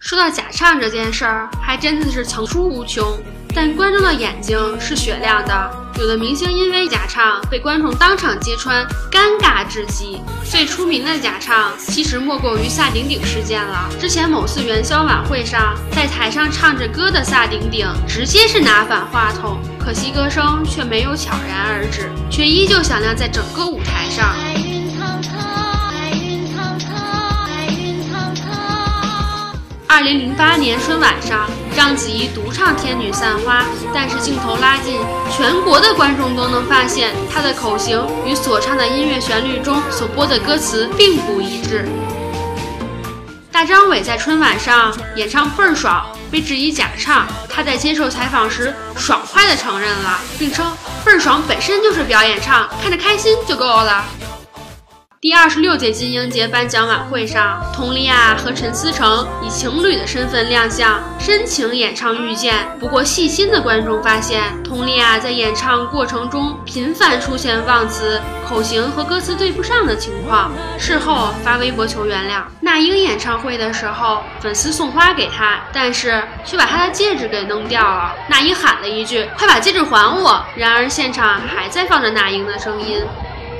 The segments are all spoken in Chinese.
说到假唱这件事儿，还真的是层出不穷。但观众的眼睛是雪亮的，有的明星因为假唱被观众当场揭穿，尴尬至极。最出名的假唱其实莫过于萨顶顶事件了。之前某次元宵晚会上，在台上唱着歌的萨顶顶直接是拿反话筒，可惜歌声却没有悄然而止，却依旧响亮在整个舞台上。2008年春晚上，章子怡独唱《天女散花》，但是镜头拉近，全国的观众都能发现她的口型与所唱的音乐旋律中所播的歌词并不一致。大张伟在春晚上演唱倍儿爽，被质疑假唱，他在接受采访时爽快地承认了，并称倍儿爽本身就是表演唱，看着开心就够了。第26届金鹰节颁奖晚会上，佟丽娅和陈思诚以情侣的身份亮相，深情演唱《遇见》。不过细心的观众发现，佟丽娅在演唱过程中频繁出现忘词、口型和歌词对不上的情况，事后发微博求原谅。那英演唱会的时候，粉丝送花给她，但是却把她的戒指给弄掉了。那英喊了一句：“快把戒指还我！”然而现场还在放着那英的声音。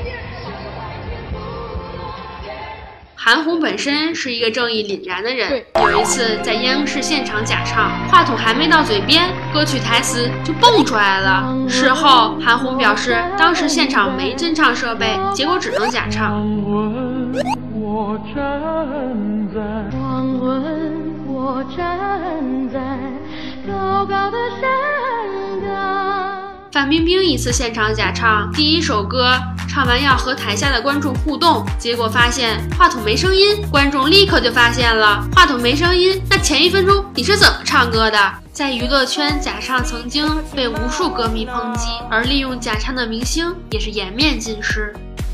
韩红本身是一个正义凛然的人，有一次在央视现场假唱，话筒还没到嘴边，歌曲台词就蹦出来了。事后韩红表示，当时现场没真唱设备，结果只能假唱。我站在高高的山岗。范冰冰一次现场假唱，第一首歌唱完要和台下的观众互动，结果发现话筒没声音，观众立刻就发现了话筒没声音，那前1分钟你是怎么唱歌的？在娱乐圈，假唱曾经被无数歌迷抨击，而利用假唱的明星也是颜面尽失。